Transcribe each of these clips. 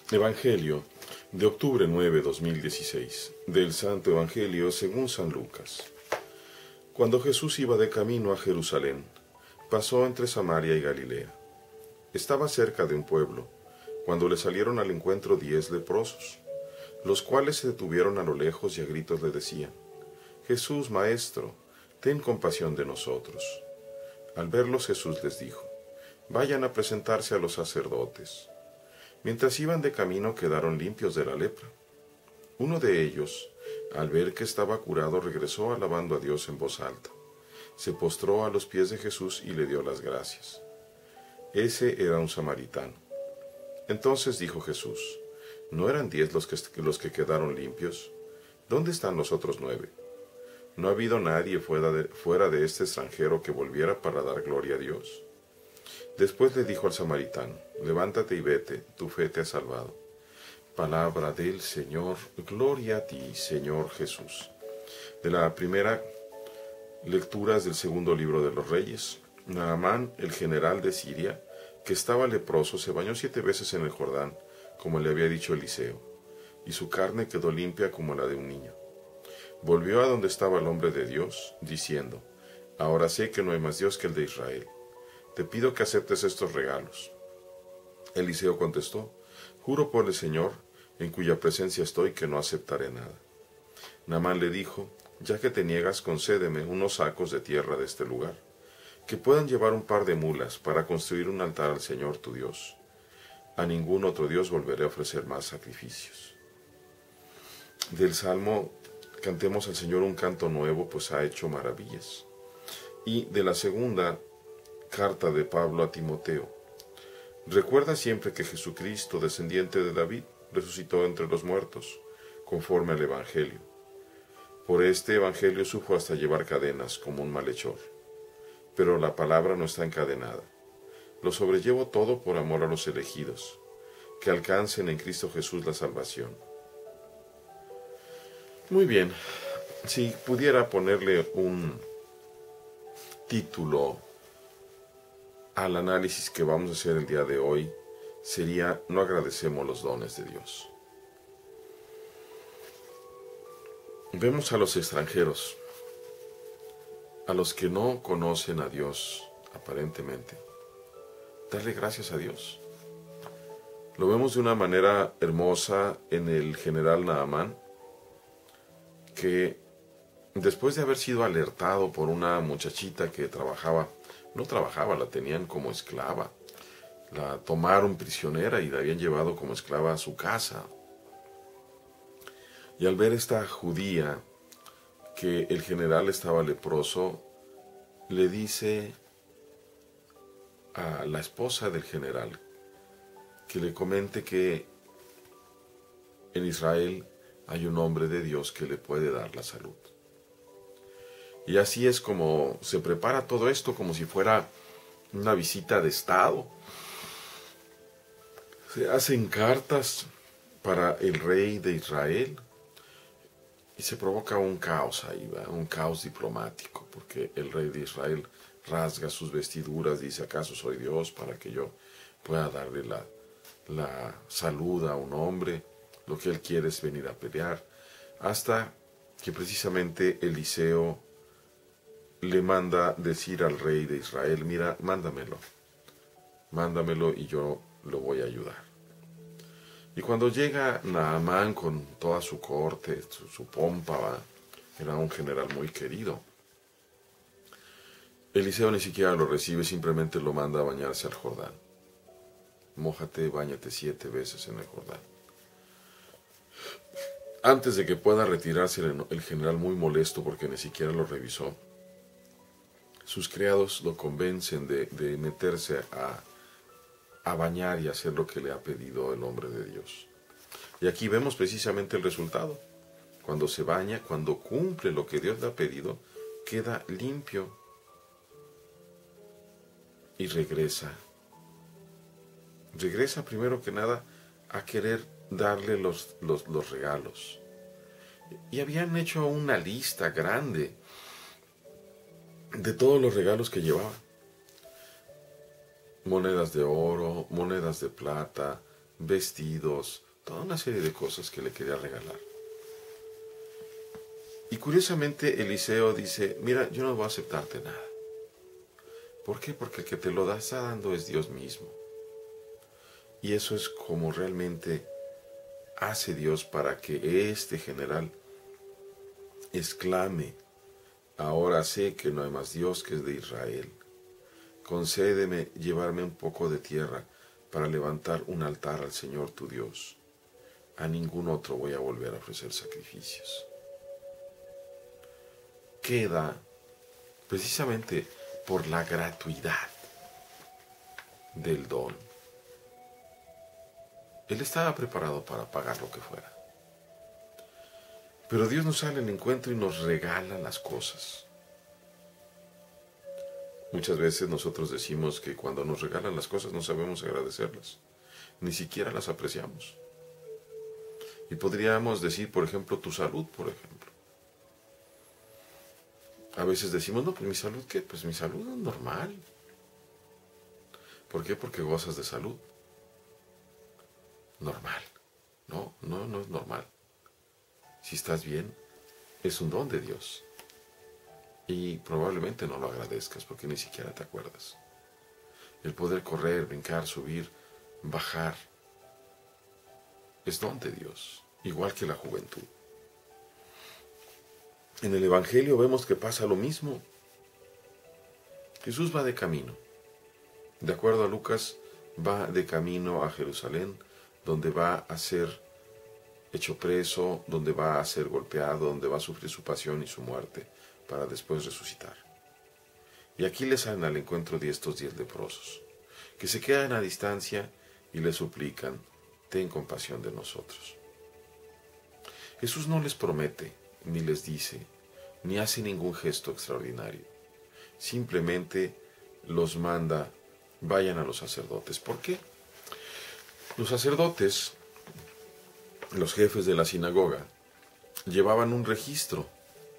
Evangelio de octubre 9, 2016, del Santo Evangelio según San Lucas. Cuando Jesús iba de camino a Jerusalén, pasó entre Samaria y Galilea. Estaba cerca de un pueblo, cuando le salieron al encuentro 10 leprosos, los cuales se detuvieron a lo lejos y a gritos le decían: Jesús, Maestro, ten compasión de nosotros. Al verlos Jesús les dijo: Vayan a presentarse a los sacerdotes. Mientras iban de camino quedaron limpios de la lepra. Uno de ellos, al ver que estaba curado, regresó alabando a Dios en voz alta. Se postró a los pies de Jesús y le dio las gracias. Ese era un samaritano. Entonces dijo Jesús: ¿No eran 10 los que quedaron limpios? ¿Dónde están los otros 9? ¿No ha habido nadie fuera de este extranjero que volviera para dar gloria a Dios? Después le dijo al samaritano: Levántate y vete, tu fe te ha salvado. Palabra del Señor, gloria a ti, Señor Jesús. De la primera lectura del segundo libro de los Reyes. Naamán, el general de Siria, que estaba leproso, se bañó 7 veces en el Jordán, como le había dicho Eliseo, y su carne quedó limpia como la de un niño. Volvió a donde estaba el hombre de Dios, diciendo: Ahora sé que no hay más Dios que el de Israel. Te pido que aceptes estos regalos. Eliseo contestó: Juro por el Señor, en cuya presencia estoy, que no aceptaré nada. Naamán le dijo: Ya que te niegas, concédeme unos sacos de tierra de este lugar, que puedan llevar un par de mulas para construir un altar al Señor tu Dios. A ningún otro Dios volveré a ofrecer más sacrificios. Del Salmo: Cantemos al Señor un canto nuevo, pues ha hecho maravillas. Y de la segunda carta de Pablo a Timoteo: Recuerda siempre que Jesucristo, descendiente de David, resucitó entre los muertos, conforme al Evangelio. Por este Evangelio sufro hasta llevar cadenas, como un malhechor. Pero la palabra no está encadenada. Lo sobrellevo todo por amor a los elegidos, que alcancen en Cristo Jesús la salvación. Muy bien, si pudiera ponerle un título al análisis que vamos a hacer el día de hoy, sería: no agradecemos los dones de Dios. Vemos a los extranjeros, a los que no conocen a Dios, aparentemente, darle gracias a Dios. Lo vemos de una manera hermosa en el general Naamán, que después de haber sido alertado por una muchachita que la tenían como esclava, la tomaron prisionera y la habían llevado como esclava a su casa. Y al ver esta judía que el general estaba leproso, le dice a la esposa del general que le comente que en Israel hay un hombre de Dios que le puede dar la salud. Y así es como se prepara todo esto, como si fuera una visita de Estado. Se hacen cartas para el rey de Israel y se provoca un caos ahí, ¿verdad? Un caos diplomático, porque el rey de Israel rasga sus vestiduras, dice: ¿acaso soy Dios para que yo pueda darle la salud a un hombre? Lo que él quiere es venir a pelear. Hasta que precisamente Eliseo le manda decir al rey de Israel: mira, mándamelo y yo lo voy a ayudar. Y cuando llega Naamán con toda su corte, su pompa, era un general muy querido, Eliseo ni siquiera lo recibe, simplemente lo manda a bañarse al Jordán. Mójate, báñate 7 veces en el Jordán. Antes de que pueda retirarse el general, muy molesto porque ni siquiera lo revisó, sus criados lo convencen de meterse a bañar y hacer lo que le ha pedido el hombre de Dios. Y aquí vemos precisamente el resultado. Cuando se baña, cuando cumple lo que Dios le ha pedido, queda limpio y regresa. Regresa primero que nada a querer darle los regalos. Y habían hecho una lista grande de todos los regalos que llevaba. Monedas de oro, monedas de plata, vestidos, toda una serie de cosas que le quería regalar. Y curiosamente Eliseo dice, mira, yo no voy a aceptarte nada. ¿Por qué? Porque el que te lo está dando es Dios mismo. Y eso es como realmente hace Dios para que este general exclame, ahora sé que no hay más Dios que es de Israel. Concédeme llevarme un poco de tierra para levantar un altar al Señor tu Dios. A ningún otro voy a volver a ofrecer sacrificios. Queda precisamente por la gratuidad del don. Él estaba preparado para pagar lo que fuera. Pero Dios nos sale al encuentro y nos regala las cosas. Muchas veces nosotros decimos que cuando nos regalan las cosas no sabemos agradecerlas. Ni siquiera las apreciamos. Y podríamos decir, por ejemplo, tu salud, por ejemplo. A veces decimos, no, pues mi salud, ¿qué? Pues mi salud es normal. ¿Por qué? Porque gozas de salud. Normal. No es normal. Si estás bien, es un don de Dios. Y probablemente no lo agradezcas porque ni siquiera te acuerdas. El poder correr, brincar, subir, bajar, es don de Dios, igual que la juventud. En el Evangelio vemos que pasa lo mismo. Jesús va de camino. De acuerdo a Lucas, va de camino a Jerusalén, donde va a ser hecho preso, donde va a ser golpeado, donde va a sufrir su pasión y su muerte, para después resucitar. Y aquí le salen al encuentro de estos 10 leprosos, que se quedan a distancia y le suplican, ten compasión de nosotros. Jesús no les promete, ni les dice, ni hace ningún gesto extraordinario. Simplemente los manda, vayan a los sacerdotes. ¿Por qué? Los sacerdotes, los jefes de la sinagoga, llevaban un registro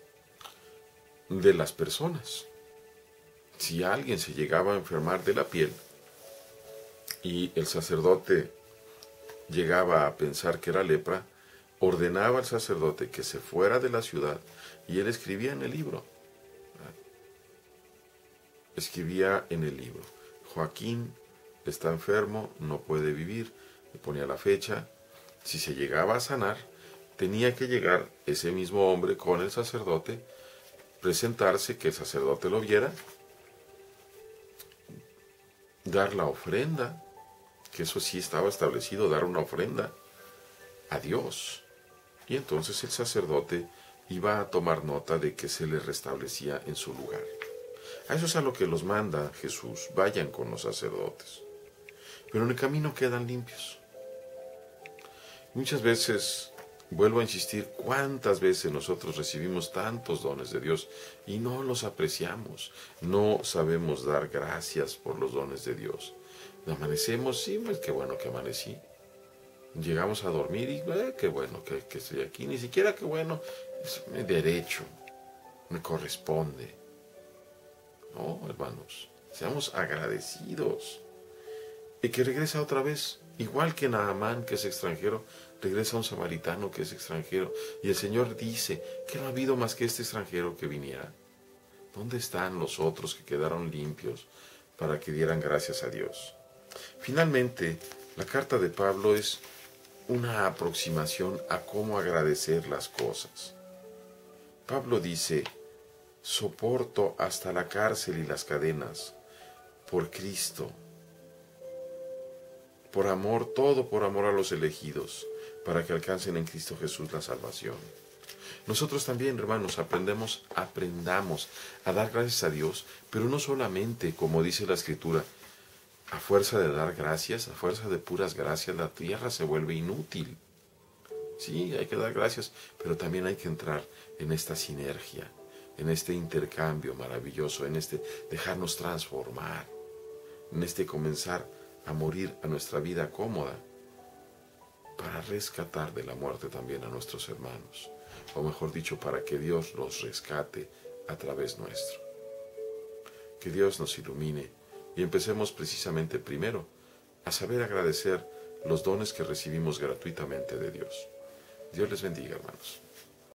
de las personas. Si alguien se llegaba a enfermar de la piel y el sacerdote llegaba a pensar que era lepra, ordenaba al sacerdote que se fuera de la ciudad y él escribía en el libro. Escribía en el libro, Joaquín está enfermo, no puede vivir, le ponía la fecha. Si se llegaba a sanar, tenía que llegar ese mismo hombre con el sacerdote, presentarse, que el sacerdote lo viera, dar la ofrenda, que eso sí estaba establecido, dar una ofrenda a Dios. Y entonces el sacerdote iba a tomar nota de que se le restablecía en su lugar. A eso es a lo que los manda Jesús, vayan con los sacerdotes. Pero en el camino quedan limpios. Muchas veces, vuelvo a insistir, cuántas veces nosotros recibimos tantos dones de Dios y no los apreciamos, no sabemos dar gracias por los dones de Dios. Amanecemos, sí, pues qué bueno que amanecí. Llegamos a dormir y qué bueno que estoy aquí. Ni siquiera qué bueno, es mi derecho, me corresponde. No, hermanos, seamos agradecidos. Y que regresa otra vez, igual que Naamán, que es extranjero, regresa un samaritano que es extranjero. Y el Señor dice que no ha habido más que este extranjero que viniera. ¿Dónde están los otros que quedaron limpios para que dieran gracias a Dios? Finalmente, la carta de Pablo es una aproximación a cómo agradecer las cosas. Pablo dice, soporto hasta la cárcel y las cadenas por Cristo. Por amor, todo por amor a los elegidos, para que alcancen en Cristo Jesús la salvación. Nosotros también, hermanos, aprendamos a dar gracias a Dios, pero no solamente, como dice la Escritura, a fuerza de dar gracias, a fuerza de puras gracias, la tierra se vuelve inútil. Sí, hay que dar gracias, pero también hay que entrar en esta sinergia, en este intercambio maravilloso, en este dejarnos transformar, en este comenzar a morir a nuestra vida cómoda, para rescatar de la muerte también a nuestros hermanos, o mejor dicho, para que Dios los rescate a través nuestro. Que Dios nos ilumine y empecemos precisamente primero a saber agradecer los dones que recibimos gratuitamente de Dios. Dios les bendiga, hermanos.